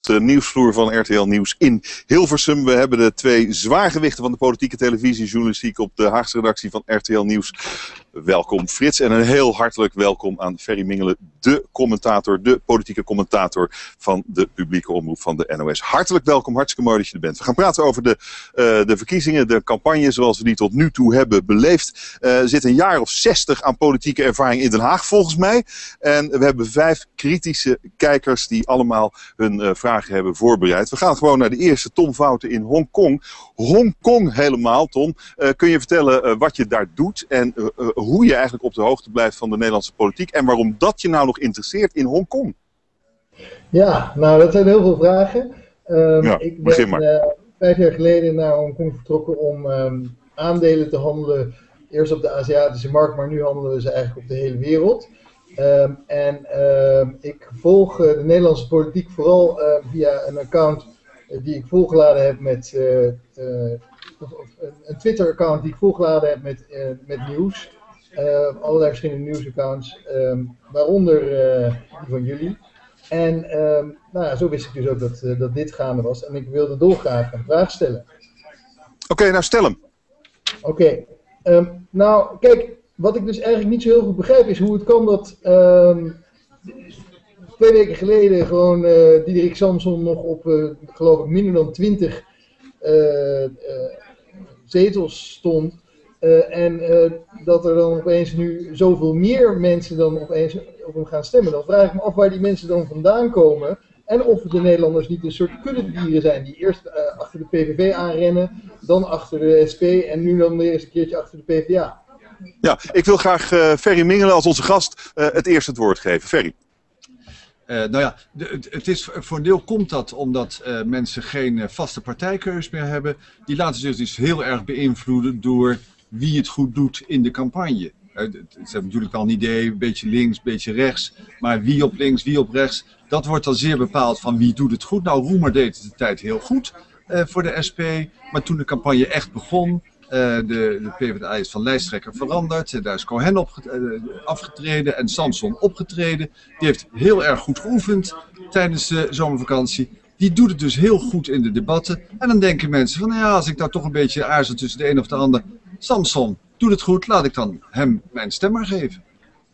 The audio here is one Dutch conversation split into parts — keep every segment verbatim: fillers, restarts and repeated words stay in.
De nieuwsvloer van R T L Nieuws in Hilversum. We hebben de twee zwaargewichten van de politieke televisiejournalistiek op de Haagse redactie van R T L Nieuws. Welkom Frits en een heel hartelijk welkom aan Ferry Mingelen, de commentator, de politieke commentator van de publieke omroep van de N O S. Hartelijk welkom, hartstikke mooi dat je er bent. We gaan praten over de, uh, de verkiezingen, de campagne zoals we die tot nu toe hebben beleefd. Uh, er zit een jaar of zestig aan politieke ervaring in Den Haag volgens mij. En we hebben vijf kritische kijkers die allemaal hun uh, vragen hebben voorbereid. We gaan gewoon naar de eerste, Tom Fouten in Hongkong. Hongkong helemaal, Tom. Uh, kun je vertellen uh, wat je daar doet en uh, uh, hoe je eigenlijk op de hoogte blijft van de Nederlandse politiek en waarom dat je nou nog interesseert in Hongkong? Ja, nou dat zijn heel veel vragen. Um, ja, ik begin ben maar. Uh, vijf jaar geleden naar Hongkong vertrokken om um, aandelen te handelen. Eerst op de Aziatische markt, maar nu handelen we ze eigenlijk op de hele wereld. Um, en uh, ik volg uh, de Nederlandse politiek vooral uh, via een account uh, die ik volgeladen heb met uh, uh, of, of, een Twitter-account die ik volgeladen heb met, uh, met nieuws. Uh, allerlei verschillende nieuwsaccounts, um, waaronder uh, die van jullie. En um, nou ja, zo wist ik dus ook dat, uh, dat dit gaande was en ik wilde dolgraag een vraag stellen. Oké, okay, nou stel hem. Oké, okay. um, nou kijk, wat ik dus eigenlijk niet zo heel goed begrijp is hoe het kan dat um, twee weken geleden gewoon uh, Diederik Samson nog op, uh, geloof ik, minder dan twintig uh, uh, zetels stond. Uh, en uh, dat er dan opeens nu zoveel meer mensen dan opeens op hem gaan stemmen. Dan vraag ik me af waar die mensen dan vandaan komen. En of de Nederlanders niet een soort kuddedieren zijn die eerst uh, achter de P V V aanrennen, dan achter de S P en nu dan weer eens een keertje achter de P V D A. Ja, ik wil graag uh, Ferry Mingelen als onze gast uh, het eerst het woord geven. Ferry. Uh, nou ja, de, het, het is, voor een deel komt dat omdat uh, mensen geen uh, vaste partijkeus meer hebben. Die laten zich dus heel erg beïnvloeden door wie het goed doet in de campagne. Uh, ze hebben natuurlijk wel een idee, een beetje links, een beetje rechts. Maar wie op links, wie op rechts, dat wordt dan zeer bepaald van wie doet het goed. Nou, Roemer deed het de tijd heel goed uh, voor de S P. Maar toen de campagne echt begon, Uh, de, de P v d A is van lijsttrekker veranderd. Daar is Cohen opge- uh, afgetreden en Samson opgetreden. Die heeft heel erg goed geoefend tijdens de zomervakantie. Die doet het dus heel goed in de debatten. En dan denken mensen van, ja, als ik nou toch een beetje aarzel tussen de een of de ander. Samson doet het goed, laat ik dan hem mijn stem maar geven.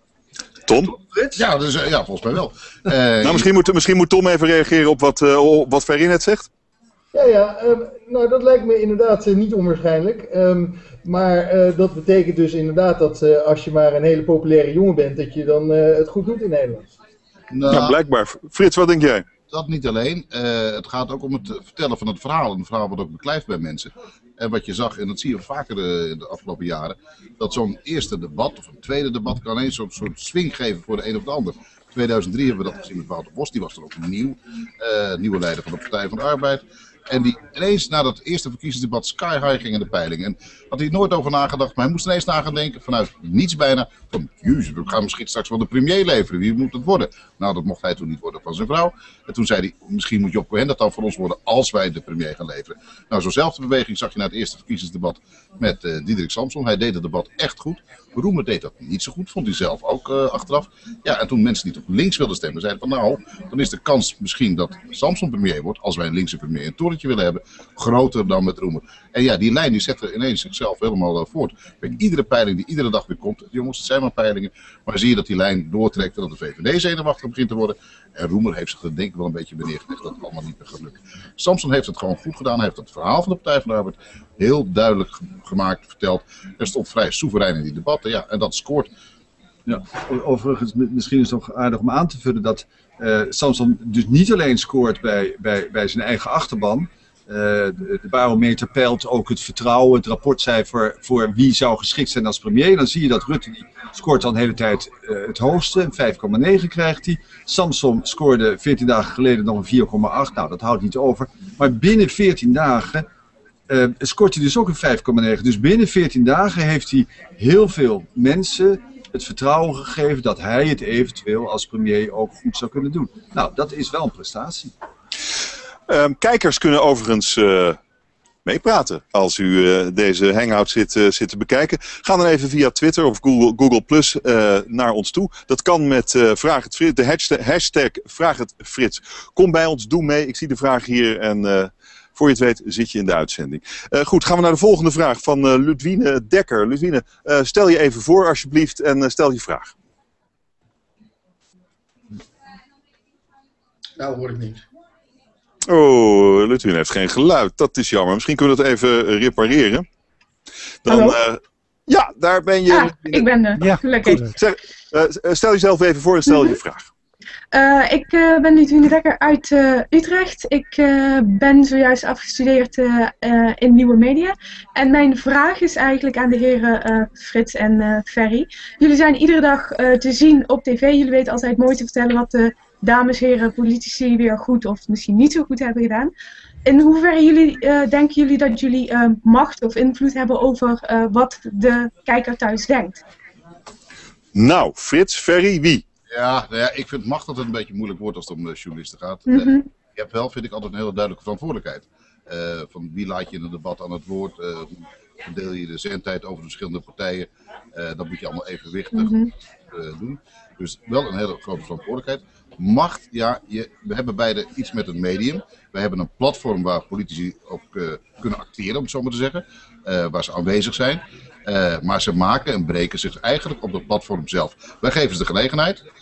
Tom? Ja, dus, uh, ja, volgens mij wel. Uh, nou, misschien moet, misschien moet Tom even reageren op wat, uh, op wat Ferry net zegt. Ja, ja, um, nou dat lijkt me inderdaad uh, niet onwaarschijnlijk. Um, maar uh, dat betekent dus inderdaad dat uh, als je maar een hele populaire jongen bent, dat je dan uh, het goed doet in Nederland. Nou, ja, blijkbaar. Frits, wat denk jij? Dat niet alleen. Uh, het gaat ook om het vertellen van het verhaal. Een verhaal wat ook beklijft bij mensen. En wat je zag, en dat zie je vaker de, de afgelopen jaren, dat zo'n eerste debat of een tweede debat kan eens zo'n soort swing geven voor de een of de ander. In tweeduizend drie hebben we dat gezien met Wouter Bos, die was dan ook nieuw. Uh, nieuwe leider van de Partij van de Arbeid. En die ineens na dat eerste verkiezingsdebat sky high ging in de peiling. En had hij nooit over nagedacht, maar hij moest ineens na gaan denken vanuit niets bijna. Van, jezus, we gaan misschien straks wel de premier leveren, wie moet het worden? Nou, dat mocht hij toen niet worden van zijn vrouw. En toen zei hij, misschien moet Job Cohen dat dan voor ons worden als wij de premier gaan leveren. Nou, zo'nzelfde beweging zag je na het eerste verkiezingsdebat met uh, Diederik Samson. Hij deed het debat echt goed. Roemer deed dat niet zo goed, vond hij zelf ook uh, achteraf. Ja, en toen mensen niet op links wilden stemmen, zeiden van nou, dan is de kans misschien dat Samson premier wordt, als wij een linkse premier een torentje willen hebben, groter dan met Roemer. En ja, die lijn die zette ineens zichzelf helemaal uh, voort. Bij iedere peiling die iedere dag weer komt, jongens, het zijn maar peilingen, maar zie je dat die lijn doortrekt en dat de V V D zenuwachtig begint te worden. En Roemer heeft zich er denk ik wel een beetje beneergelegd dat het allemaal niet meer gaat lukken. Samson heeft het gewoon goed gedaan, hij heeft het verhaal van de Partij van de Arbeid heel duidelijk gemaakt, verteld. Er stond vrij soeverein in die debatten, ja, en dat scoort. Ja, overigens, misschien is het nog aardig om aan te vullen dat uh, Samson dus niet alleen scoort bij, bij, bij zijn eigen achterban. Uh, de, de barometer peilt ook het vertrouwen, het rapportcijfer voor wie zou geschikt zijn als premier. Dan zie je dat Rutte die scoort dan de hele tijd uh, het hoogste, vijf komma negen krijgt hij. Samson scoorde veertien dagen geleden nog een vier komma acht, nou dat houdt niet over. Maar binnen veertien dagen uh, scoort hij dus ook een vijf komma negen. Dus binnen veertien dagen heeft hij heel veel mensen het vertrouwen gegeven dat hij het eventueel als premier ook goed zou kunnen doen. Nou, dat is wel een prestatie. Um, kijkers kunnen overigens uh, meepraten als u uh, deze hangout zit, uh, zit te bekijken. Ga dan even via Twitter of Google, Google Plus uh, naar ons toe. Dat kan met uh, Vraag het Frits, de hashtag, hashtag Vraag het Frits. Kom bij ons, doe mee. Ik zie de vraag hier en uh, voor je het weet zit je in de uitzending. Uh, goed, gaan we naar de volgende vraag van uh, Ludwine Dekker. Ludwine, uh, stel je even voor alsjeblieft en uh, stel je vraag. Nou hoor ik niks. Oh, Ludwine heeft geen geluid. Dat is jammer. Misschien kunnen we het even repareren. Dan, uh, ja, daar ben je. Ah, ik ben er. Ja, gelukkig. Zeg, uh, stel jezelf even voor en stel mm-hmm. je vraag. Uh, ik uh, ben Ludwine Dekker uit uh, Utrecht. Ik uh, ben zojuist afgestudeerd uh, uh, in nieuwe media. En mijn vraag is eigenlijk aan de heren uh, Frits en uh, Ferry. Jullie zijn iedere dag uh, te zien op tv. Jullie weten altijd mooi te vertellen wat de dames, heren, politici weer goed of misschien niet zo goed hebben gedaan. In hoeverre jullie, uh, denken jullie dat jullie uh, macht of invloed hebben over uh, wat de kijker thuis denkt? Nou, Frits, Ferry, wie? Ja, nou ja, ik vind macht altijd een beetje moeilijk woord als het om uh, journalisten gaat. Mm-hmm. uh, je hebt wel, vind ik, altijd een hele duidelijke verantwoordelijkheid. Uh, van wie laat je in een debat aan het woord, uh, hoe verdeel je de zendtijd over de verschillende partijen. Uh, dat moet je allemaal evenwichtig Mm-hmm. uh, doen. Dus wel een hele grote verantwoordelijkheid. Macht, ja, je, we hebben beide iets met een medium. We hebben een platform waar politici op uh, kunnen acteren, om het zo maar te zeggen. Uh, waar ze aanwezig zijn. Uh, maar ze maken en breken zich eigenlijk op dat platform zelf. Wij geven ze de gelegenheid. Uh,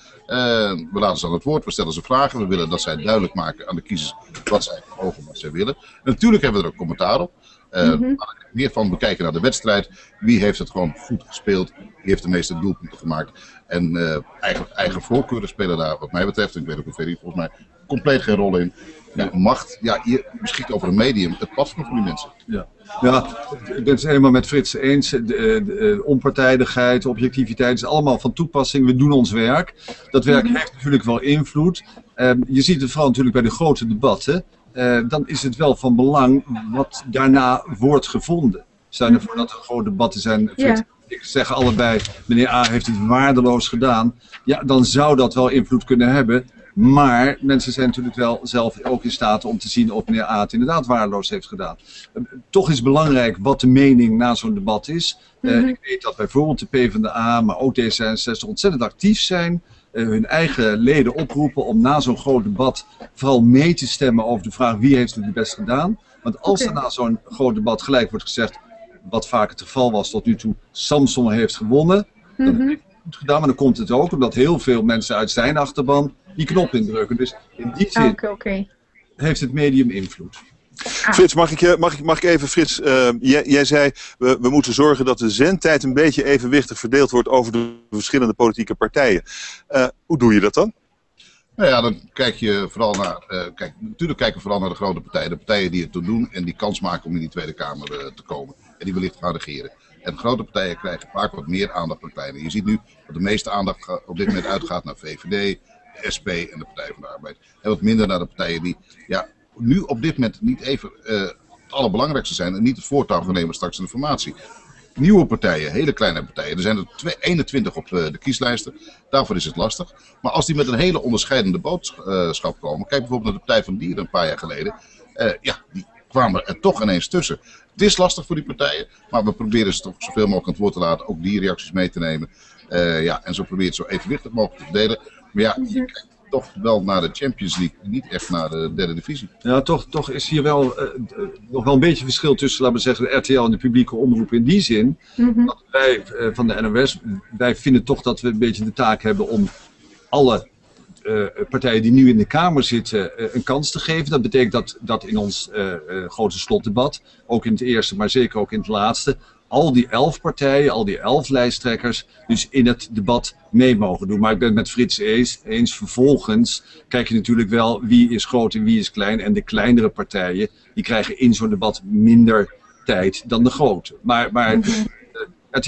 we laten ze aan het woord, we stellen ze vragen. We willen dat zij duidelijk maken aan de kiezers wat zij ogen wat zij willen. En natuurlijk hebben we er ook commentaar op. Uh, Mm-hmm. maar meer van bekijken naar de wedstrijd. Wie heeft het gewoon goed gespeeld? Wie heeft de meeste doelpunten gemaakt? En uh, eigen, eigen voorkeuren spelen daar wat mij betreft, en ik weet ook of Ferry volgens mij, compleet geen rol in. Ja, macht, ja, je beschikt over een medium, het platform van die mensen. Ja, ja, ik ben het helemaal met Frits eens. De, de, de onpartijdigheid, objectiviteit is allemaal van toepassing. We doen ons werk. Dat werk mm-hmm. heeft natuurlijk wel invloed. Um, je ziet het vooral natuurlijk bij de grote debatten. Uh, dan is het wel van belang wat daarna wordt gevonden. Stel je voor dat er grote debatten zijn. Yeah. Ik zeg allebei, meneer A heeft het waardeloos gedaan. Ja, dan zou dat wel invloed kunnen hebben. Maar mensen zijn natuurlijk wel zelf ook in staat om te zien of meneer A het inderdaad waardeloos heeft gedaan. Uh, toch is belangrijk wat de mening na zo'n debat is. Uh, mm-hmm. Ik weet dat bijvoorbeeld de PvdA, maar ook D zesenzestig ontzettend actief zijn. Uh, hun eigen leden oproepen om na zo'n groot debat vooral mee te stemmen over de vraag wie heeft het het best gedaan. Want als okay. er na zo'n groot debat gelijk wordt gezegd, wat vaak het geval was tot nu toe, Samson heeft gewonnen, dan mm-hmm. heeft hij het goed gedaan. Maar dan komt het ook omdat heel veel mensen uit zijn achterban die knop indrukken. Dus in die zin okay, okay. heeft het medium invloed. Ah. Frits, mag ik, mag, ik, mag ik even, Frits, uh, jij, jij zei, we, we moeten zorgen dat de zendtijd een beetje evenwichtig verdeeld wordt over de verschillende politieke partijen. Uh, hoe doe je dat dan? Nou ja, dan kijk je vooral naar, uh, kijk, natuurlijk kijken we vooral naar de grote partijen. De partijen die het toe doen en die kans maken om in die Tweede Kamer uh, te komen. En die wellicht gaan regeren. En grote partijen krijgen vaak wat meer aandacht dan kleine. Je ziet nu dat de meeste aandacht op dit moment uitgaat naar V V D, de S P en de Partij van de Arbeid. En wat minder naar de partijen die ja, nu op dit moment niet even uh, het allerbelangrijkste zijn en niet het voortouw gaan nemen straks in de formatie. Nieuwe partijen, hele kleine partijen, er zijn er eenentwintig op uh, de kieslijsten, daarvoor is het lastig. Maar als die met een hele onderscheidende boodschap komen, kijk bijvoorbeeld naar de Partij van de Dieren een paar jaar geleden, uh, ja, die kwamen er toch ineens tussen. Het is lastig voor die partijen, maar we proberen ze toch zoveel mogelijk aan het woord te laten, ook die reacties mee te nemen. Uh, ja, en zo proberen het zo evenwichtig mogelijk te verdelen. Maar ja, je kijkt toch wel naar de Champions League, niet echt naar de derde divisie. Ja, toch, toch is hier wel uh, nog wel een beetje verschil tussen, laten we zeggen, de R T L en de publieke omroep in die zin. Mm-hmm. Dat wij uh, van de N O S, wij vinden toch dat we een beetje de taak hebben om alle uh, partijen die nu in de Kamer zitten uh, een kans te geven. Dat betekent dat, dat in ons uh, uh, grote slotdebat, ook in het eerste, maar zeker ook in het laatste, al die elf partijen, al die elf lijsttrekkers dus in het debat mee mogen doen. Maar ik ben het met Frits eens, eens. Vervolgens kijk je natuurlijk wel wie is groot en wie is klein. En de kleinere partijen die krijgen in zo'n debat minder tijd dan de grote. Maar, maar mm-hmm. uh, R T L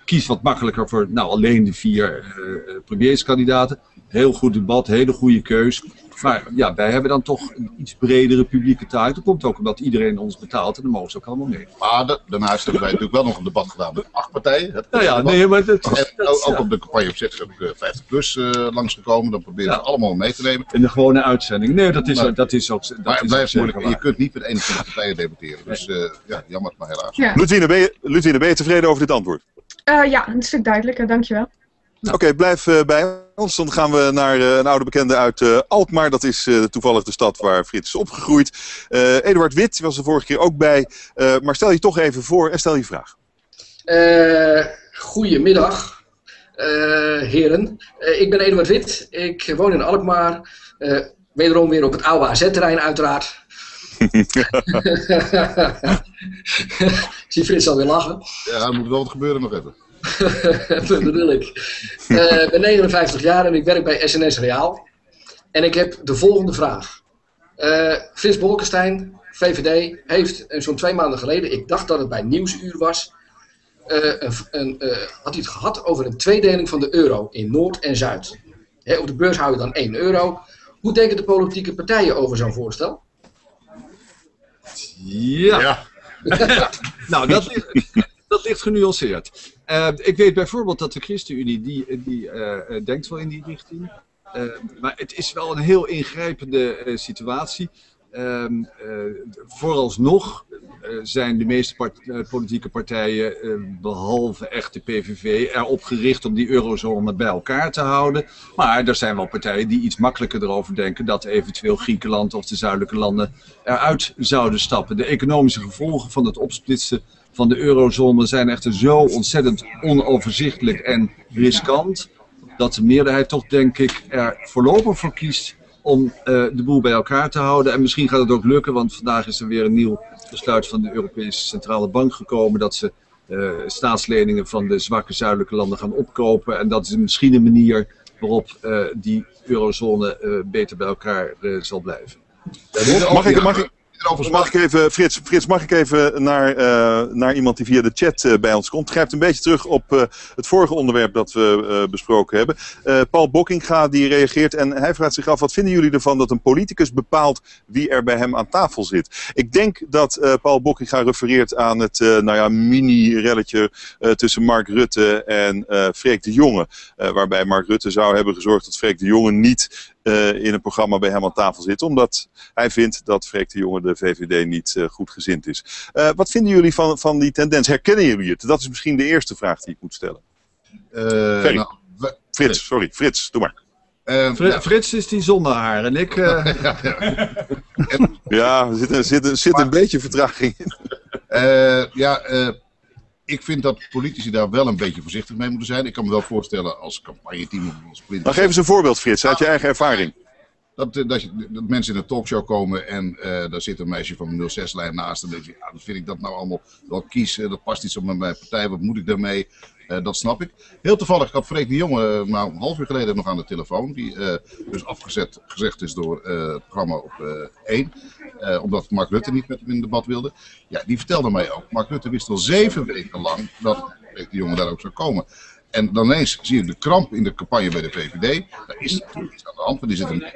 kies wat makkelijker voor nou, alleen de vier uh, premierskandidaten. Heel goed debat, hele goede keus. Maar ja, wij hebben dan toch een iets bredere publieke taak. Dat komt ook omdat iedereen ons betaalt en dan mogen ze ook allemaal mee. Maar de, daarnaast hebben wij natuurlijk wel nog een debat gedaan met acht partijen. Het nou ja, nee, maar dat, en dat, ook, ook ja. op de campagne op zich is ook vijftig plus uh, langsgekomen. Dan proberen we Ja. het allemaal mee te nemen. In de gewone uitzending. Nee, dat is, Maar- dat is ook dat Maar is het blijft ook zeker moeilijk. En je waar. kunt niet met eenentwintig partijen debatteren. Dus uh, ja, jammer, maar helaas. Ja, Ludwine, ben je, Ludwine, ben je tevreden over dit antwoord? Eh, ja, een stuk duidelijker, dankjewel. Oké, okay, blijf uh, bij ons. Dan gaan we naar uh, een oude bekende uit uh, Alkmaar. Dat is uh, toevallig de stad waar Frits is opgegroeid. Uh, Eduard Wit was er vorige keer ook bij. Uh, maar stel je toch even voor en stel je vraag. Uh, goedemiddag, uh, heren. Uh, ik ben Eduard Wit. Ik woon in Alkmaar. Uh, wederom weer op het oude A Z-terrein uiteraard. Ik zie Frits alweer lachen. Ja, er moet wel wat gebeuren nog even. Dat bedoel ik. Uh, ik ben negenenvijftig jaar en ik werk bij S N S Reaal. En ik heb de volgende vraag. Uh, Frits Bolkestein, V V D, heeft zo'n twee maanden geleden, ik dacht dat het bij Nieuwsuur was, uh, een, een, uh, had hij het gehad over een tweedeling van de euro in Noord en Zuid. He, op de beurs hou je dan één euro. Hoe denken de politieke partijen over zo'n voorstel? Ja. Ja. Nou, dat ligt, dat ligt genuanceerd. Uh, ik weet bijvoorbeeld dat de ChristenUnie, die, die uh, denkt wel in die richting. Uh, maar het is wel een heel ingrijpende uh, situatie. Um, uh, vooralsnog uh, zijn de meeste part uh, politieke partijen, uh, behalve echt de P V V, erop gericht om die eurozone bij elkaar te houden. Maar er zijn wel partijen die iets makkelijker erover denken dat eventueel Griekenland of de zuidelijke landen eruit zouden stappen. De economische gevolgen van het opsplitsen van de eurozone zijn echter zo ontzettend onoverzichtelijk en riskant, dat de meerderheid toch, denk ik, er voorlopig voor kiest om uh, de boel bij elkaar te houden. En misschien gaat het ook lukken, want vandaag is er weer een nieuw besluit van de Europese Centrale Bank gekomen dat ze uh, staatsleningen van de zwakke zuidelijke landen gaan opkopen. En dat is misschien een manier waarop uh, die eurozone uh, beter bij elkaar uh, zal blijven. Mag ik, mag ik, mag ik even, Frits, Frits, mag ik even naar, uh, naar iemand die via de chat uh, bij ons komt? Grijpt een beetje terug op uh, het vorige onderwerp dat we uh, besproken hebben. Uh, Paul Bokkinga die reageert en hij vraagt zich af, wat vinden jullie ervan dat een politicus bepaalt wie er bij hem aan tafel zit? Ik denk dat uh, Paul Bokkinga refereert aan het uh, nou ja, mini-relletje uh, tussen Mark Rutte en uh, Freek de Jonge. Uh, waarbij Mark Rutte zou hebben gezorgd dat Freek de Jonge niet Uh, in een programma bij hem aan tafel zit, omdat hij vindt dat Freek de Jonge de V V D niet uh, goed gezind is. Uh, wat vinden jullie van, van die tendens? Herkennen jullie het? Dat is misschien de eerste vraag die ik moet stellen. Uh, nou, we, Frits, sorry, Frits, doe maar. Uh, Fr ja. Frits is die zonder haar en ik... Uh... ja, ja. ja, er zit, er zit, er zit maar, een beetje vertraging in. Uh, ja, uh, ik vind dat politici daar wel een beetje voorzichtig mee moeten zijn. Ik kan me wel voorstellen als campagneteam of als politicus. Maar geef eens een voorbeeld, Frits, uit je eigen ervaring. Dat, dat, je, dat mensen in een talkshow komen en uh, daar zit een meisje van de nul zes lijn naast. En dan denk je, ja, dat vind ik dat nou allemaal wel kies. Dat past iets op mijn partij, wat moet ik daarmee? Uh, dat snap ik. Heel toevallig had Freek de Jonge uh, nou, een half uur geleden nog aan de telefoon. Die uh, dus afgezet gezegd is door uh, het programma op uh, één. Uh, omdat Mark Rutte niet met hem in debat wilde. Ja, die vertelde mij ook. Mark Rutte wist al zeven weken lang dat Freek de Jonge daar ook zou komen. En dan ineens zie je de kramp in de campagne bij de V V D. Daar is natuurlijk iets aan de hand. Want die zitten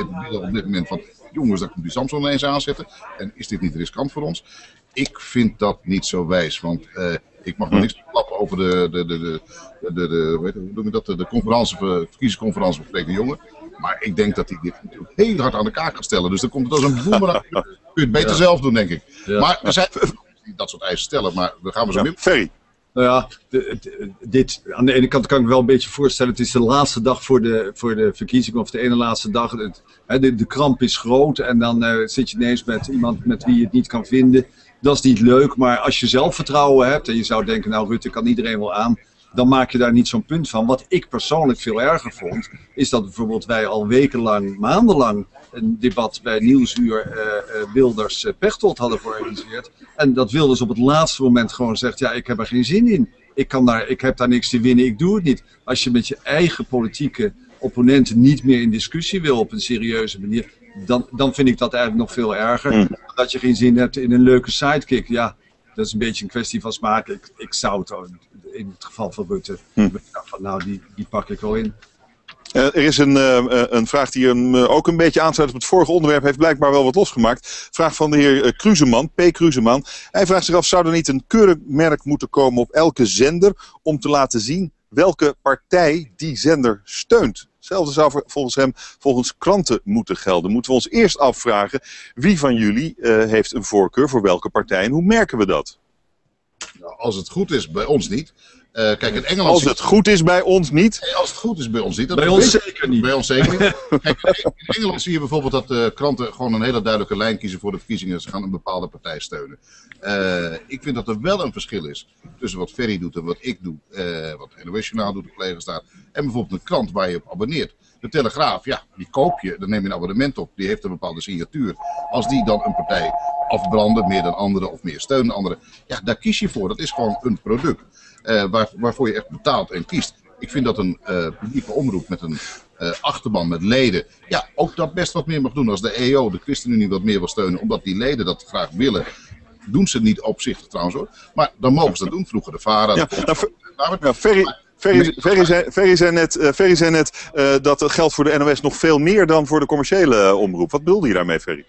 op dit moment van, jongens, daar komt die Samson ineens aanzetten. En is dit niet riskant voor ons? Ik vind dat niet zo wijs. Want uh, ik mag nog niks klappen over de, de, de, de, de, de, de, weet je, hoe noem je dat, de, de conferentie, de verkiezingsconferentie van Freek de Jonge. Maar ik denk dat hij dit natuurlijk heel hard aan de kaak gaat stellen. Dus dan komt het als een boemerang. Kun je het beter ja. zelf doen, denk ik. Ja. Maar er zijn die dat soort eisen stellen, maar we gaan we zo ja. meer. Ferry. Nou ja, de, de, dit, aan de ene kant kan ik me wel een beetje voorstellen, het is de laatste dag voor de, voor de verkiezing, of de ene laatste dag. Het, de, de kramp is groot en dan uh, zit je ineens met iemand met wie je het niet kan vinden. Dat is niet leuk, maar als je zelfvertrouwen hebt en je zou denken, nou Rutte kan iedereen wel aan, dan maak je daar niet zo'n punt van. Wat ik persoonlijk veel erger vond, is dat bijvoorbeeld wij al wekenlang, maandenlang een debat bij Nieuwsuur uh, uh, Wilders uh, Pechtold hadden georganiseerd. En dat Wilders op het laatste moment gewoon zegt, ja, ik heb er geen zin in. Ik, kan daar, ik heb daar niks te winnen, ik doe het niet. Als je met je eigen politieke opponenten niet meer in discussie wil op een serieuze manier, dan, dan vind ik dat eigenlijk nog veel erger. Mm. Dat je geen zin hebt in een leuke sidekick. Ja, dat is een beetje een kwestie van smaak. Ik, ik zou het in het geval van Rutte, hm. van, nou die, die pak ik wel in. Uh, er is een, uh, een vraag die hem uh, ook een beetje aansluit op het vorige onderwerp, heeft blijkbaar wel wat losgemaakt. Vraag van de heer uh, Kruseman, P. Kruseman. Hij vraagt zich af, zou er niet een keurmerk moeten komen op elke zender om te laten zien welke partij die zender steunt? Hetzelfde zou volgens hem volgens kranten moeten gelden. Moeten we ons eerst afvragen, wie van jullie uh, heeft een voorkeur voor welke partij en hoe merken we dat? Nou, als het goed is, bij ons niet. Uh, kijk, in Engeland als het goed is bij ons niet? Nee, als het goed is bij ons niet. Dat bij ons zeker niet. Bij ons zeker niet. Kijk, in Engeland zie je bijvoorbeeld dat de kranten gewoon een hele duidelijke lijn kiezen voor de verkiezingen. Ze gaan een bepaalde partij steunen. Uh, ik vind dat er wel een verschil is tussen wat Ferry doet en wat ik doe. Uh, wat N O S Journaal doet, de collega staat. En bijvoorbeeld een krant waar je op abonneert. De Telegraaf, ja, die koop je, dan neem je een abonnement op. Die heeft een bepaalde signatuur. Als die dan een partij afbranden, meer dan andere of meer steunen andere. Ja, daar kies je voor. Dat is gewoon een product. Uh, waar, waarvoor je echt betaalt en kiest. Ik vind dat een uh, publieke omroep met een uh, achterban met leden, ja, ook dat best wat meer mag doen. Als de E O, de ChristenUnie, wat meer wil steunen, omdat die leden dat graag willen, doen ze niet opzichtig trouwens hoor. Maar dan mogen ze dat doen. Vroeger de VARA. Ja, de nou, nou, ja, Ferry, Ferry, Ferry, zei, Ferry zei net, uh, Ferry zei net uh, dat het geldt voor de N O S nog veel meer dan voor de commerciële uh, omroep. Wat bedoelde je daarmee, Ferry?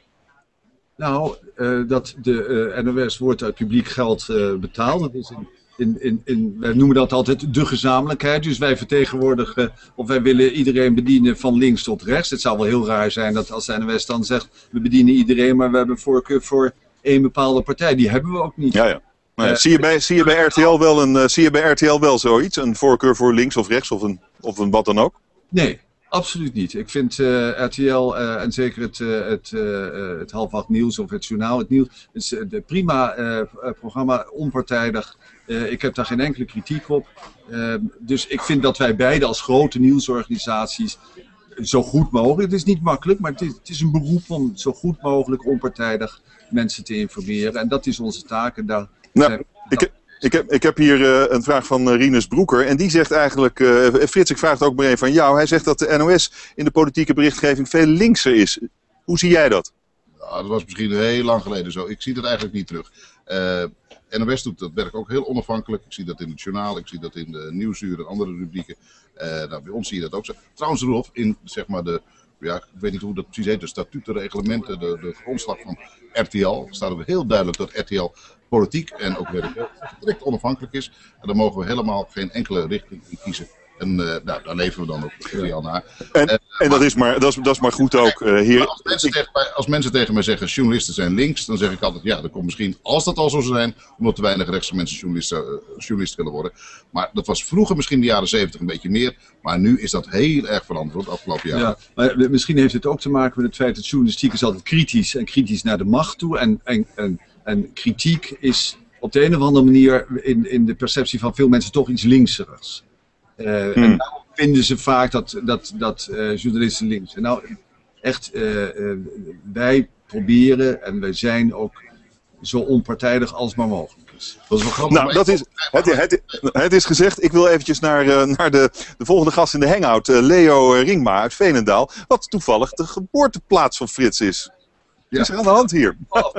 Nou, uh, dat de uh, N O S wordt uit publiek geld uh, betaald. Dat is in In, in, in, wij noemen dat altijd de gezamenlijkheid. Dus wij vertegenwoordigen, of wij willen iedereen bedienen van links tot rechts. Het zou wel heel raar zijn dat als de N O S dan zegt, we bedienen iedereen, maar we hebben voorkeur voor één bepaalde partij. Die hebben we ook niet. Ja, ja. Nou ja, uh, zie, je bij, zie, je bij R T L wel een, uh, zie je bij R T L wel zoiets? Een voorkeur voor links of rechts of een, of een wat dan ook? Nee, absoluut niet. Ik vind uh, R T L uh, en zeker het, uh, het, uh, het half acht nieuws of het journaal, het nieuws, is uh, de prima uh, programma, onpartijdig. Uh, ik heb daar geen enkele kritiek op. Uh, dus ik vind dat wij beide als grote nieuwsorganisaties zo goed mogelijk, het is niet makkelijk, maar het is, het is een beroep om zo goed mogelijk onpartijdig mensen te informeren. En dat is onze taak. En daar nou, zijn, ik, dat... ik, heb, ik heb hier uh, een vraag van uh, Rinus Broeker. En die zegt eigenlijk, uh, Frits, ik vraag het ook maar even van jou. Hij zegt dat de N O S in de politieke berichtgeving veel linkser is. Hoe zie jij dat? Ja, dat was misschien heel lang geleden zo. Ik zie dat eigenlijk niet terug. Uh, N O S doet dat werk ook heel onafhankelijk. Ik zie dat in het journaal, ik zie dat in de Nieuwsuur en andere rubrieken. Uh, nou, bij ons zie je dat ook zo. Trouwens, Rolf, in zeg maar de, ja, ik weet niet hoe dat precies heet, de statuten, de reglementen, de, de grondslag van R T L, staat ook heel duidelijk dat R T L politiek en ook werk strikt onafhankelijk is. En daar mogen we helemaal geen enkele richting in kiezen. En uh, nou, daar leven we dan ook R T L naar. En, uh, en dat, is maar, dat, is, dat is maar goed ook. Uh, hier. Als mensen, tegen mij, als mensen tegen mij zeggen journalisten zijn links, dan zeg ik altijd ja, dat komt misschien, als dat al zo zou zijn, omdat te weinig rechtse mensen journalisten, uh, journalist willen worden. Maar dat was vroeger misschien in de jaren zeventig een beetje meer, maar nu is dat heel erg veranderd de afgelopen jaren. Ja, maar misschien heeft het ook te maken met het feit dat journalistiek is altijd kritisch en kritisch naar de macht toe. En, en, en, en kritiek is op de een of andere manier in, in de perceptie van veel mensen toch iets linkserigs. Uh, hmm. En daarom vinden ze vaak dat, dat, dat uh, journalisten links zijn. Nou, echt, uh, uh, wij proberen en wij zijn ook zo onpartijdig als maar mogelijk is. Dat is wel grappig. Nou, dat is, het, het, het is gezegd. Ik wil eventjes naar, uh, naar de, de volgende gast in de hangout, uh, Leo Ringma uit Veenendaal. Wat toevallig de geboorteplaats van Frits is. Ja. Is er aan de hand hier? Oh.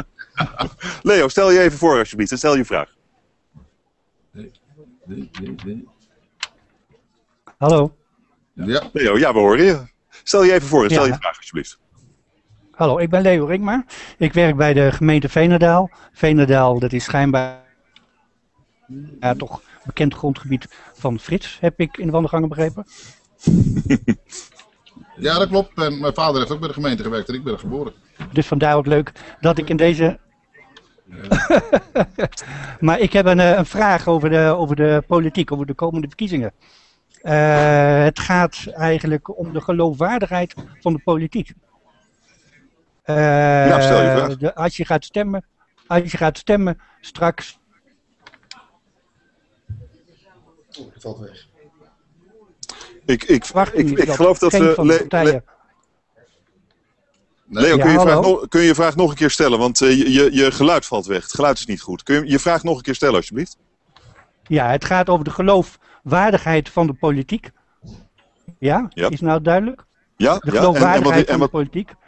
Leo, stel je even voor alsjeblieft en stel je vraag. Nee, nee, nee, nee. Hallo. Ja. Leo, ja, we horen je. Stel je even voor en stel ja. je vraag alsjeblieft. Hallo, ik ben Leo Ringma. Ik werk bij de gemeente Veenendaal. Veenendaal, dat is schijnbaar ja, toch bekend grondgebied van Frits, heb ik in de wandelgangen begrepen. Ja, dat klopt. En mijn vader heeft ook bij de gemeente gewerkt en ik ben er geboren. Dus vandaar ook leuk dat ik in deze... maar ik heb een, een vraag over de, over de politiek, over de komende verkiezingen. Uh, het gaat eigenlijk om de geloofwaardigheid van de politiek. Uh, ja, stel je vraag. De, als je gaat stemmen, als je gaat stemmen straks. Oh, het valt weg. Ik, ik, ik, ik, ik geloof dat we. Le, le, Leo, kun, ja, je vraag nog, kun je je vraag nog een keer stellen? Want uh, je, je geluid valt weg. Het geluid is niet goed. Kun je je vraag nog een keer stellen, alsjeblieft? Ja, het gaat over de geloofwaardigheid van de politiek. Ja, ja. Is nou duidelijk? Ja, de ja. geloofwaardigheid en, en wat, van en wat, de politiek.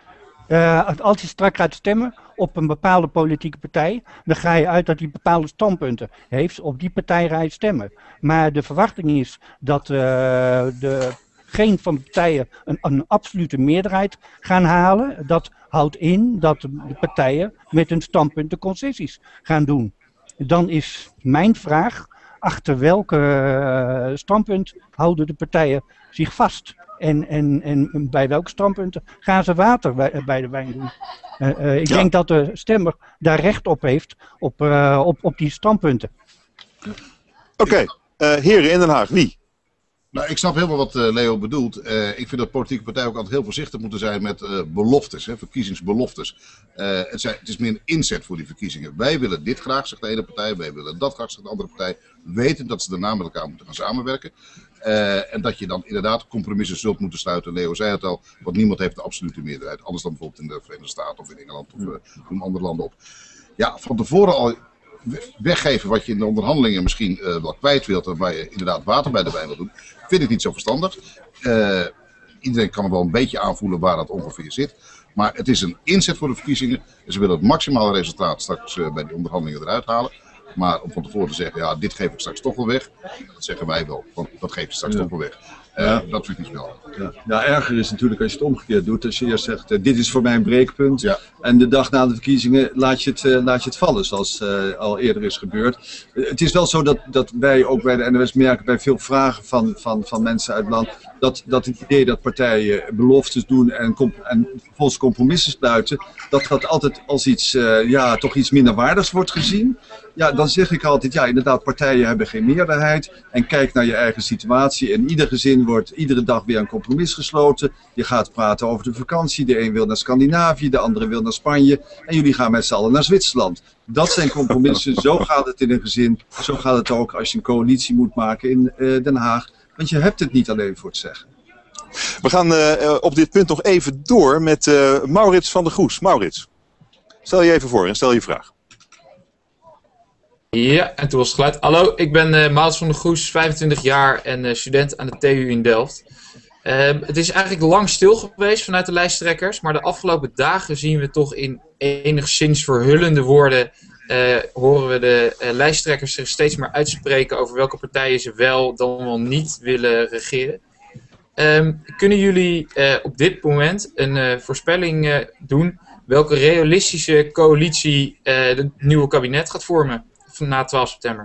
Uh, als je strak gaat stemmen op een bepaalde politieke partij, dan ga je uit dat die bepaalde standpunten heeft. Op die partij ga je stemmen. Maar de verwachting is dat uh, de, geen van de partijen een, een absolute meerderheid gaan halen. Dat houdt in dat de partijen met hun standpunten concessies gaan doen. Dan is mijn vraag, achter welke uh, standpunt houden de partijen zich vast? En, en, en bij welke standpunten gaan ze water bij, bij de wijn doen? Uh, uh, ik ja. denk dat de stemmer daar recht op heeft, op, uh, op, op die standpunten. Oké, okay. uh, heren in Den Haag, wie? Nou, ik snap helemaal wat uh, Leo bedoelt. Uh, ik vind dat politieke partijen ook altijd heel voorzichtig moeten zijn met uh, beloftes, hè, verkiezingsbeloftes. Uh, het, zijn, het is meer een inzet voor die verkiezingen. Wij willen dit graag, zegt de ene partij, wij willen dat graag, zegt de andere partij. Weten dat ze daarna met elkaar moeten gaan samenwerken. Uh, en dat je dan inderdaad compromissen zult moeten sluiten. Leo zei het al, want niemand heeft de absolute meerderheid. Anders dan bijvoorbeeld in de Verenigde Staten of in Engeland of uh, noem andere landen op. Ja, van tevoren al weggeven wat je in de onderhandelingen misschien uh, wel kwijt wilt en waar je inderdaad water bij de wijn wil doen, vind ik niet zo verstandig. Uh, iedereen kan er wel een beetje aanvoelen waar dat ongeveer zit. Maar het is een inzet voor de verkiezingen. En ze willen het maximale resultaat straks uh, bij die onderhandelingen eruit halen. Maar om van tevoren te zeggen, ja, dit geef ik straks toch wel weg. Dat zeggen wij wel, want dat geef je straks ja. toch wel weg. Uh, ja. Dat vind ik niet wel. Ja. ja, erger is natuurlijk als je het omgekeerd doet. Als je eerst zegt, uh, dit is voor mij een breekpunt. Ja. En de dag na de verkiezingen laat je het, uh, laat je het vallen, zoals uh, al eerder is gebeurd. Uh, het is wel zo dat, dat wij ook bij de N O S merken, bij veel vragen van, van, van mensen uit het land, dat, dat het idee dat partijen beloftes doen en, comp en volgens compromissen sluiten, dat dat altijd als iets, uh, ja, toch iets minder waardigs wordt gezien. Ja, dan zeg ik altijd, ja, inderdaad, partijen hebben geen meerderheid. En kijk naar je eigen situatie. In ieder gezin wordt iedere dag weer een compromis gesloten. Je gaat praten over de vakantie. De een wil naar Scandinavië, de andere wil naar Spanje. En jullie gaan met z'n allen naar Zwitserland. Dat zijn compromissen. Zo gaat het in een gezin. Zo gaat het ook als je een coalitie moet maken in uh, Den Haag. Want je hebt het niet alleen voor het zeggen. We gaan uh, op dit punt nog even door met uh, Maurits van der Goes. Maurits, stel je even voor en stel je vraag. Ja, en toen was het geluid. Hallo, ik ben uh, Maurits van der Goes, vijfentwintig jaar en uh, student aan de T U in Delft. Uh, het is eigenlijk lang stil geweest vanuit de lijsttrekkers, maar de afgelopen dagen zien we toch in enigszins verhullende woorden, uh, horen we de uh, lijsttrekkers zich steeds meer uitspreken over welke partijen ze wel dan wel niet willen regeren. Um, kunnen jullie uh, op dit moment een uh, voorspelling uh, doen welke realistische coalitie uh, het nieuwe kabinet gaat vormen? Na twaalf september.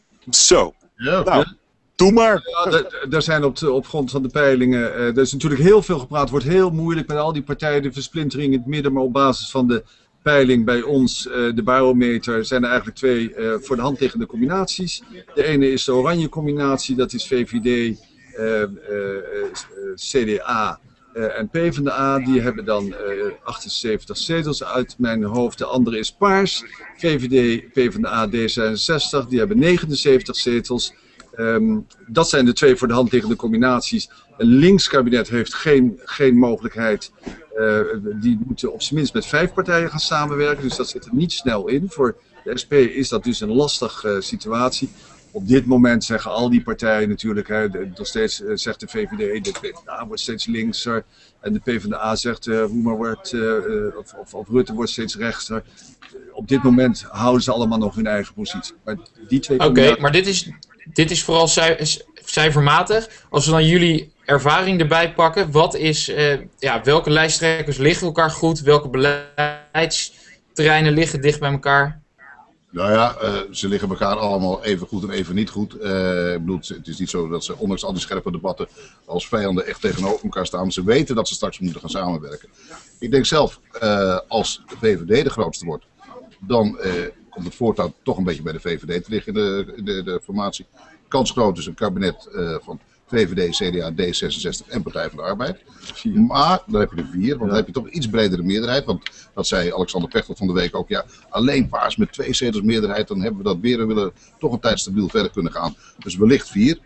Zo, ja, nou, ja. doe maar. Ja, er zijn op, de, op grond van de peilingen, uh, er is natuurlijk heel veel gepraat, wordt heel moeilijk met al die partijen, de versplintering in het midden, maar op basis van de peiling bij ons, uh, de barometer, zijn er eigenlijk twee uh, voor de hand liggende combinaties. De ene is de oranje combinatie, dat is V V D, uh, uh, uh, C D A Uh, en PvdA, die hebben dan uh, achtenzeventig zetels uit mijn hoofd. De andere is Paars. V V D, PvdA, D zesenzestig, die hebben negenenzeventig zetels. Um, dat zijn de twee voor de hand liggende combinaties. Een links kabinet heeft geen, geen mogelijkheid. Uh, die moeten op zijn minst met vijf partijen gaan samenwerken. Dus dat zit er niet snel in. Voor de S P is dat dus een lastige uh, situatie. Op dit moment zeggen al die partijen natuurlijk, hè, de, nog steeds uh, zegt de V V D, de PvdA wordt steeds linkser. En de PvdA zegt, uh, Roemer wordt, uh, of, of, of Rutte wordt steeds rechtser. Op dit moment houden ze allemaal nog hun eigen positie. Oké, okay, maar dit is, dit is vooral cijfermatig. Als we dan jullie ervaring erbij pakken, wat is, uh, ja, welke lijsttrekkers liggen elkaar goed? Welke beleidsterreinen liggen dicht bij elkaar? Nou ja, uh, ze liggen elkaar allemaal even goed en even niet goed. Uh, ik bedoel, het is niet zo dat ze, ondanks al die scherpe debatten, als vijanden echt tegenover elkaar staan. Ze weten dat ze straks moeten gaan samenwerken. Ik denk zelf, uh, als de V V D de grootste wordt, dan uh, komt het voortouw toch een beetje bij de V V D te liggen in de, in de, de formatie. Kans groot is een kabinet uh, van V V D, C D A, D zesenzestig en Partij van de Arbeid. Maar dan heb je er vier, want dan heb je toch een iets bredere meerderheid. Want dat zei Alexander Pechtold van de week ook. Ja, alleen Paars met twee zetels meerderheid, dan hebben we dat weer. We willen toch een tijd stabiel verder kunnen gaan. Dus wellicht vier.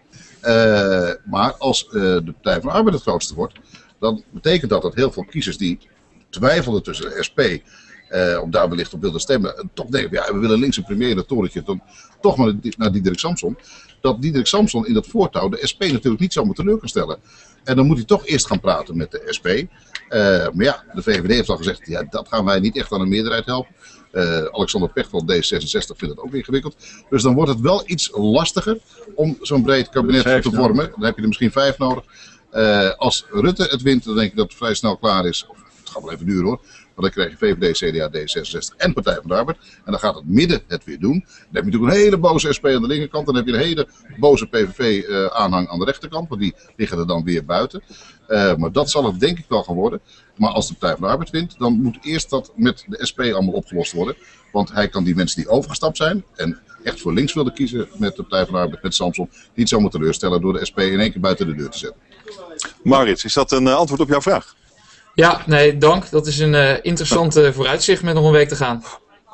Uh, maar als uh, de Partij van de Arbeid het grootste wordt, dan betekent dat dat heel veel kiezers die twijfelden tussen de S P uh, of daar wellicht op wilden stemmen, en toch denken, ja, we willen links een premier in het torentje, dan toch maar naar Diederik Samson. Dat Diederik Samson in dat voortouw de S P natuurlijk niet zomaar teleur kan stellen. En dan moet hij toch eerst gaan praten met de S P. Uh, maar ja, de V V D heeft al gezegd, ja, dat gaan wij niet echt aan een meerderheid helpen. Uh, Alexander Pechtold, D zesenzestig, vindt het ook ingewikkeld. Dus dan wordt het wel iets lastiger om zo'n breed kabinet vijf te vormen. Nodig. Dan heb je er misschien vijf nodig. Uh, als Rutte het wint, dan denk ik dat het vrij snel klaar is. Of, het gaat wel even duren hoor. Want dan krijg je V V D, C D A, D zesenzestig en Partij van de Arbeid. En dan gaat het midden het weer doen. Dan heb je natuurlijk een hele boze S P aan de linkerkant. Dan heb je een hele boze P V V-aanhang uh, aan de rechterkant. Want die liggen er dan weer buiten. Uh, maar dat zal het denk ik wel gaan worden. Maar als de Partij van de Arbeid wint, dan moet eerst dat met de S P allemaal opgelost worden. Want hij kan die mensen die overgestapt zijn en echt voor links wilden kiezen met de Partij van de Arbeid, met Samson, niet zomaar teleurstellen door de S P in één keer buiten de deur te zetten. Maurits, is dat een uh, antwoord op jouw vraag? Ja, nee, dank. Dat is een uh, interessant uh, vooruitzicht met nog een week te gaan.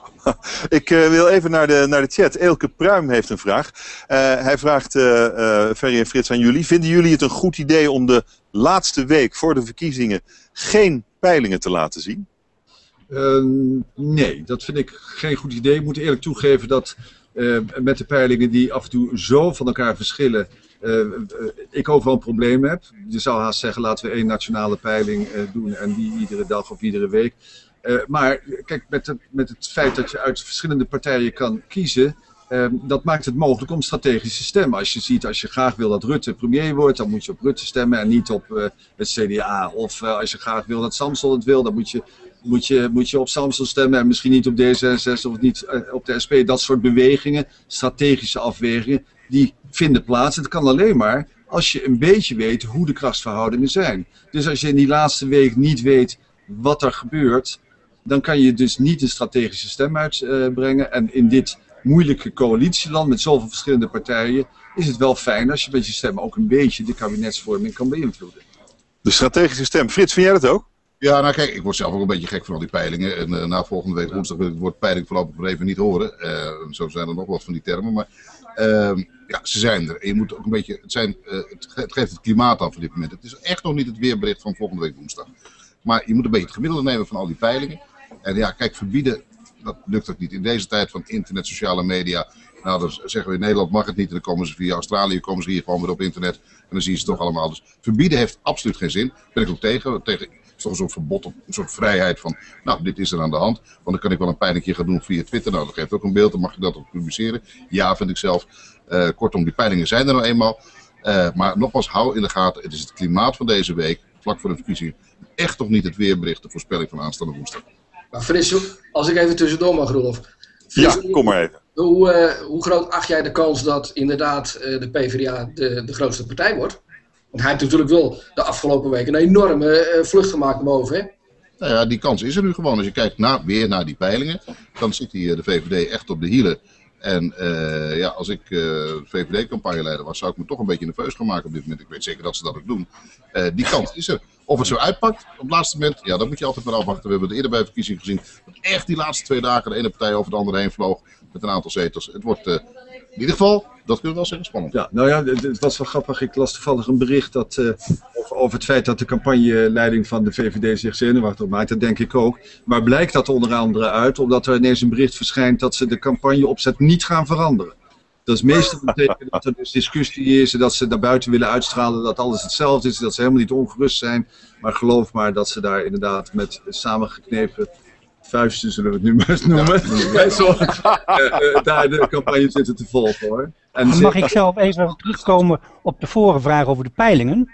Ik uh, wil even naar de, naar de chat. Elke Pruim heeft een vraag. Uh, hij vraagt, uh, uh, Ferry en Frits, aan jullie. Vinden jullie het een goed idee om de laatste week voor de verkiezingen geen peilingen te laten zien? Uh, nee, dat vind ik geen goed idee. Ik moet eerlijk toegeven dat uh, met de peilingen die af en toe zo van elkaar verschillen, Uh, uh, ik overal een probleem heb. Je zou haast zeggen, laten we één nationale peiling uh, doen en die iedere dag of iedere week. Uh, maar kijk, met, de, met het feit dat je uit verschillende partijen kan kiezen, uh, dat maakt het mogelijk om strategische stemmen. Als je ziet, als je graag wil dat Rutte premier wordt, dan moet je op Rutte stemmen en niet op uh, het C D A. Of uh, als je graag wil dat Samson het wil, dan moet je, moet je, moet je op Samson stemmen en misschien niet op D zesenzestig of niet uh, op de S P. Dat soort bewegingen, strategische afwegingen, die vinden plaats. Het kan alleen maar als je een beetje weet hoe de krachtsverhoudingen zijn. Dus als je in die laatste week niet weet wat er gebeurt, dan kan je dus niet een strategische stem uitbrengen. Uh, en in dit moeilijke coalitieland met zoveel verschillende partijen is het wel fijn als je met je stem ook een beetje de kabinetsvorming kan beïnvloeden. De strategische stem. Frits, vind jij dat ook? Ja, nou kijk, ik word zelf ook een beetje gek van al die peilingen. En uh, na volgende week woensdag wil ik het woord peiling voorlopig nog even niet horen. Uh, zo zijn er nog wat van die termen. Maar uh, ja, ze zijn er. En je moet ook een beetje, het, zijn, uh, het, het geeft het klimaat aan voor dit moment. Het is echt nog niet het weerbericht van volgende week woensdag. Maar je moet een beetje het gemiddelde nemen van al die peilingen. En ja, kijk, verbieden, dat lukt ook niet. In deze tijd van internet, sociale media. Nou, dan zeggen we in Nederland mag het niet. En dan komen ze via Australië, komen ze hier gewoon weer op internet. En dan zien ze het toch allemaal. Dus verbieden heeft absoluut geen zin. Daar ben ik ook tegen. tegen Het is toch een soort verbod op een soort vrijheid van, nou, dit is er aan de hand. Want dan kan ik wel een peilingje gaan doen via Twitter. Nou, dat geeft ook een beeld, dan mag je dat ook publiceren. Ja, vind ik zelf. Uh, kortom, die peilingen zijn er nou eenmaal. Uh, maar nogmaals, hou in de gaten. Het is het klimaat van deze week, vlak voor de verkiezingen. Echt nog niet het weerbericht, de voorspelling van aanstaande woensdag. Maar Frits, als ik even tussendoor mag, Rolf. Frits, ja, kom maar even. Hoe, uh, hoe groot acht jij de kans dat inderdaad uh, de P v d A de, de grootste partij wordt? Want hij heeft natuurlijk wel de afgelopen week een enorme uh, vlucht gemaakt naar boven, hè? Nou ja, die kans is er nu gewoon. Als je kijkt naar, weer naar die peilingen, dan zit die, uh, de V V D echt op de hielen. En uh, ja, als ik uh, V V D-campagneleider was, zou ik me toch een beetje nerveus gaan maken op dit moment. Ik weet zeker dat ze dat ook doen. Uh, die kans is er. Of het zo uitpakt op het laatste moment, ja, dat moet je altijd maar afwachten. We hebben het eerder bij de verkiezingen gezien. Dat echt die laatste twee dagen de ene partij over de andere heen vloog. Met een aantal zetels. Het wordt uh, in ieder geval, dat kunnen we wel zeggen, spannend. Ja, nou ja, het, het was wel grappig. Ik las toevallig een bericht dat, uh, over, over het feit dat de campagneleiding van de V V D zich zenuwachtig maakt. Dat denk ik ook. Maar blijkt dat onder andere uit, omdat er ineens een bericht verschijnt dat ze de campagneopzet niet gaan veranderen. Dat is meestal betekent dat er dus discussie is en dat ze naar buiten willen uitstralen dat alles hetzelfde is. Dat ze helemaal niet ongerust zijn. Maar geloof maar dat ze daar inderdaad met samengeknepen vuisten, zullen we het nu maar eens noemen, ja. Zo, uh, uh, daar de campagne zitten te volgen, hoor. En Mag ik zelf even terugkomen op de vorige vraag over de peilingen?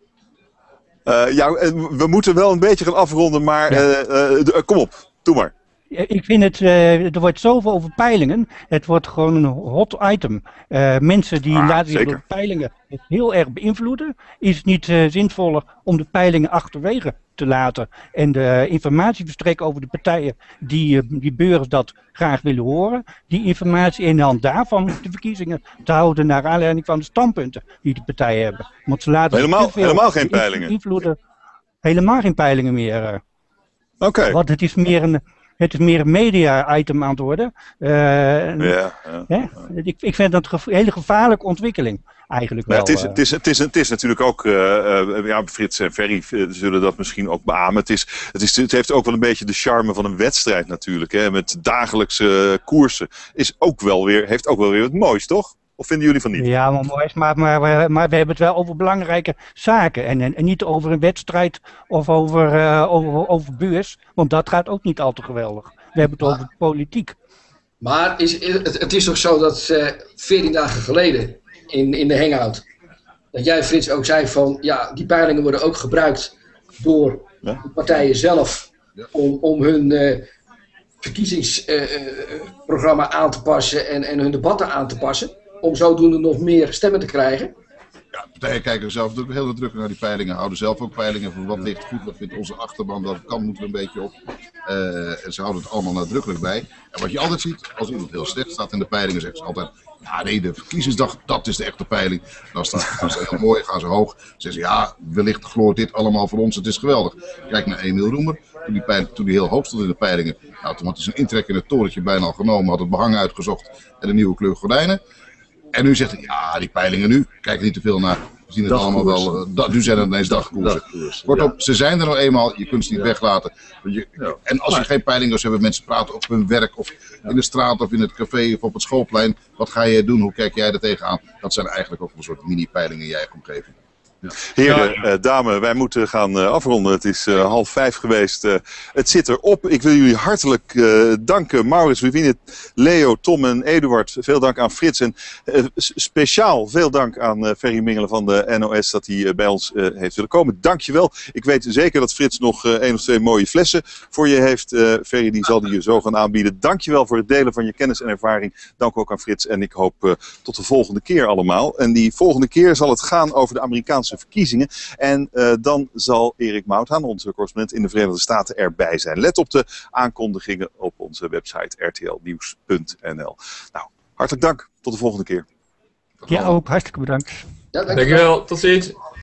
Uh, ja, we moeten wel een beetje gaan afronden, maar ja. uh, uh, kom op, doe maar. Ik vind het, uh, er wordt zoveel over peilingen, het wordt gewoon een hot item. Uh, mensen die ah, laten zich door peilingen heel erg beïnvloeden, is het niet uh, zinvoller om de peilingen achterwege te laten en de informatie verstrekken over de partijen die, uh, die burgers dat graag willen horen, die informatie in de hand daarvan de verkiezingen te houden naar aanleiding van de standpunten die de partijen hebben. Want ze laten helemaal, helemaal geen peilingen. Invloeden, helemaal geen peilingen meer. Uh. Oké. Okay. Want het is meer een... Het is meer een media-item aan het worden. Uh, ja, ja, hè? ja. Ik, ik vind dat een gev- hele gevaarlijke ontwikkeling. Eigenlijk wel. Maar het, is, het, is, het, is, het is natuurlijk ook, uh, uh, ja, Frits en Ferry zullen dat misschien ook beamen. Het, is, het, is, het heeft ook wel een beetje de charme van een wedstrijd natuurlijk. Hè, met dagelijkse koersen. Is ook wel weer, heeft ook wel weer wat moois, toch? Of vinden jullie van niet? Ja, maar mooi. Maar, maar, maar, maar we hebben het wel over belangrijke zaken. En, en, en niet over een wedstrijd of over, uh, over, over beurs. Want dat gaat ook niet al te geweldig. We hebben het over politiek. Maar is, het, het is toch zo dat uh, veertien dagen geleden in, in de hangout, dat jij, Frits, ook zei van, ja, die peilingen worden ook gebruikt door Ja? de partijen zelf om, om hun uh, verkiezingsprogramma uh, aan te passen en, en hun debatten aan te passen, om zodoende nog meer stemmen te krijgen. Ja, partijen kijken zelf natuurlijk heel druk naar die peilingen, houden zelf ook peilingen van wat ligt goed, wat vindt onze achterban, dat kan moeten we een beetje op. Uh, en ze houden het allemaal nadrukkelijk bij. En wat je altijd ziet, als iemand heel slecht staat in de peilingen, zeggen ze altijd, ja nee, de verkiezingsdag, dat is de echte peiling. Dan staan ze heel mooi, gaan ze hoog. Dan zeggen ze, ja, wellicht gloort dit allemaal voor ons, het is geweldig. Kijk naar Emiel Roemer, toen die, peil, toen die heel hoog stond in de peilingen. Nou, toen had hij zijn intrek in het torentje bijna al genomen, had het behang uitgezocht en een nieuwe kleur gordijnen. En nu zegt hij, ja, die peilingen nu, kijk er niet te veel naar. We zien het allemaal wel, uh, da, nu zijn het ineens dagkoersen. Kortom, ja. Ze zijn er nou eenmaal, je kunt ze niet ja. weglaten. Je, ja. En als je geen peilingen hebben, mensen praten op hun werk of ja. in de straat of in het café of op het schoolplein. Wat ga je doen, hoe kijk jij er tegenaan? Dat zijn eigenlijk ook een soort mini-peilingen in je eigen omgeving. Ja. Heren, uh, dames, wij moeten gaan uh, afronden. Het is uh, half vijf geweest. Uh, het zit erop. Ik wil jullie hartelijk uh, danken. Maurits, Wivine, Leo, Tom en Eduard. Veel dank aan Frits. En uh, speciaal veel dank aan uh, Ferry Mingelen van de N O S dat hij uh, bij ons uh, heeft willen komen. Dankjewel. Ik weet zeker dat Frits nog uh, één of twee mooie flessen voor je heeft. Uh, Ferry, die zal die je zo gaan aanbieden. Dankjewel voor het delen van je kennis en ervaring. Dank ook aan Frits. En ik hoop uh, tot de volgende keer allemaal. En die volgende keer zal het gaan over de Amerikaanse verkiezingen. En uh, dan zal Erik Mouthaan, onze correspondent in de Verenigde Staten, erbij zijn. Let op de aankondigingen op onze website r t l nieuws punt n l. Nou, hartelijk dank. Tot de volgende keer. Ja, ook hartstikke bedankt. Ja, dankjewel. Tot ziens.